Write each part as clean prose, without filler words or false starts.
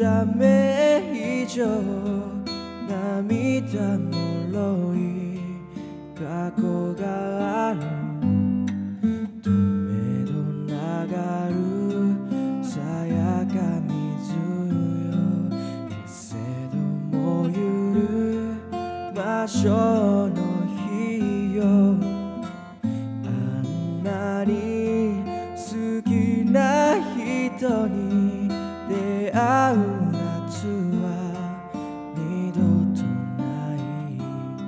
ため以上涙もろい過去があるとめど流るさやか水よけせどもゆる場所の日よあんなに好きな人に出会う夏は二度とない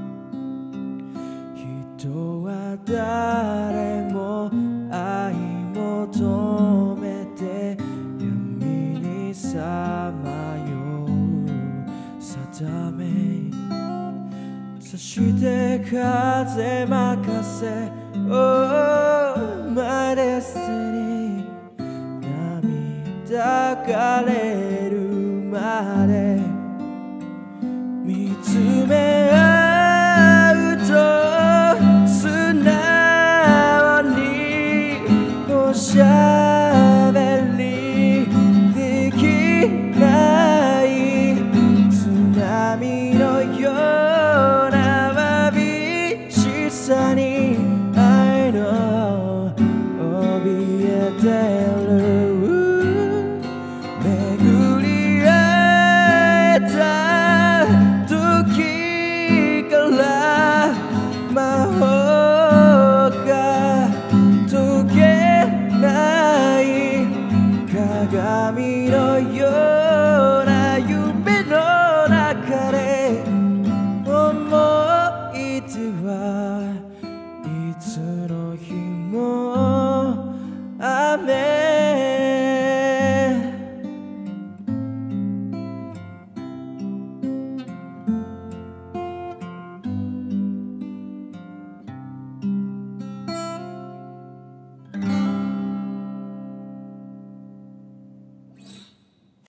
人は誰も愛求めて闇にさまよう定めそして風任せ Oh my destiny 涙枯れ